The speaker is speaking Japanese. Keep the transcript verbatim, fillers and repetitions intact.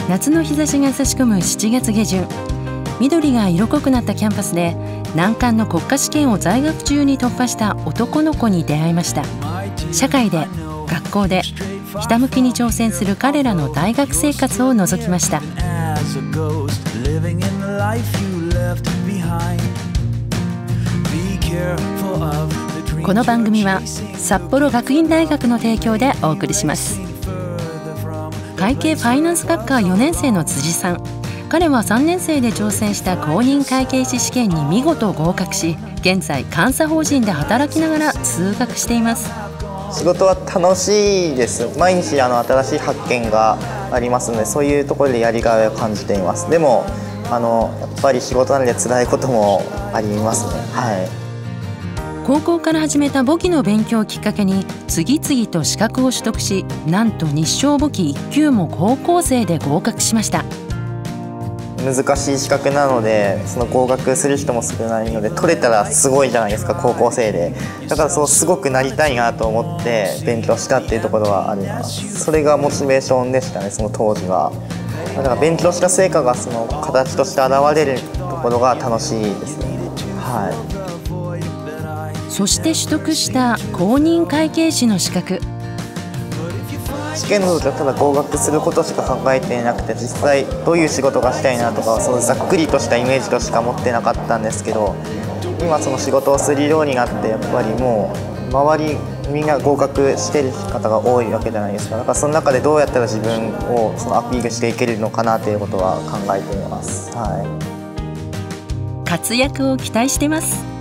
夏の日差しが差し込むしちがつ下旬、緑が色濃くなったキャンパスで難関の国家試験を在学中に突破した男の子に出会いました。社会で、学校でひたむきに挑戦する彼らの大学生活を覗きました。この番組は札幌学院大学の提供でお送りします。会計ファイナンス学科よねん生の辻さん、彼はさんねん生で挑戦した公認会計士試験に見事合格し、現在監査法人で働きながら通学しています。 仕事は楽しいです。毎日あの新しい発見がありますので、そういうところでやりがいを感じています。でもあのやっぱり仕事なので辛いこともありますね。はい。 高校から始めた簿記の勉強をきっかけに次々と資格を取得し、なんと日商簿記いっ級も高校生で合格しました。 難しい資格なので、その合格する人も少ないので、取れたらすごいじゃないですか、高校生で。だからそうすごくなりたいなと思って勉強したっていうところはあります。それがモチベーションでしたね、その当時は。だから勉強した成果がその形として現れるところが楽しいですね。はい。 そして取得した公認会計士の資格。 試験の時はただ合格することしか考えていなくて、実際どういう仕事がしたいなとか、そうざっくりとしたイメージとしか持ってなかったんですけど、今その仕事をするようになって、やっぱりもう周りみんな合格してる方が多いわけじゃないですか。だからその中でどうやったら自分をそのアピールしていけるのかなということは考えています。はい。 活躍を期待してます。